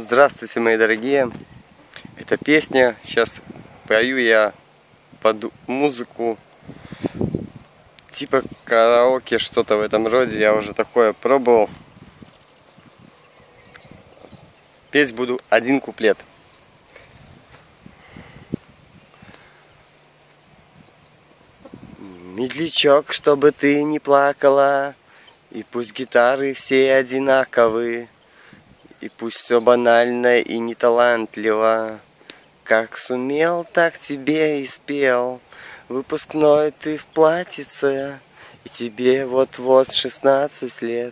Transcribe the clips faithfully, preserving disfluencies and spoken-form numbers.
Здравствуйте, мои дорогие. Эта песня, сейчас пою я под музыку типа караоке, что-то в этом роде. Я уже такое пробовал. Петь буду один куплет. Медлячок, чтобы ты не плакала, и пусть гитары все одинаковые, и пусть все банально и неталантливо. Как сумел, так тебе и спел. Выпускной ты в платьице, и тебе вот-вот шестнадцать лет.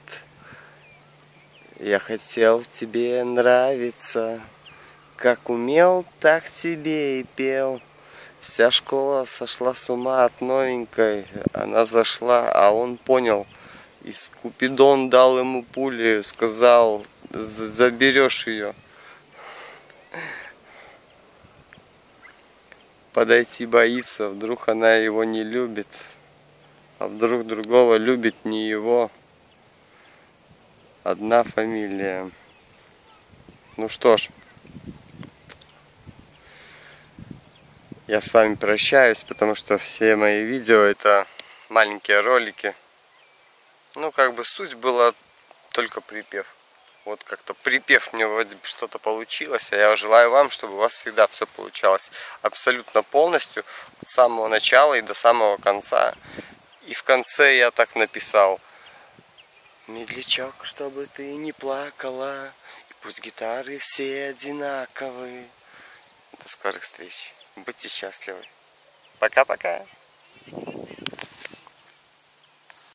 Я хотел тебе нравиться, как умел, так тебе и пел. Вся школа сошла с ума от новенькой. Она зашла, а он понял. И Купидон дал ему пули, сказал: заберешь ее. Подойти боится, вдруг она его не любит, а вдруг другого любит не его. Одна фамилия. Ну что ж, я с вами прощаюсь, потому что все мои видео это маленькие ролики. Ну, как бы суть была только припев. Вот как-то припев мне вроде бы что-то получилось, а я желаю вам, чтобы у вас всегда все получалось абсолютно полностью, от самого начала и до самого конца. И в конце я так написал: медлячок, чтобы ты не плакала, и пусть гитары все одинаковые. До скорых встреч. Будьте счастливы. Пока-пока.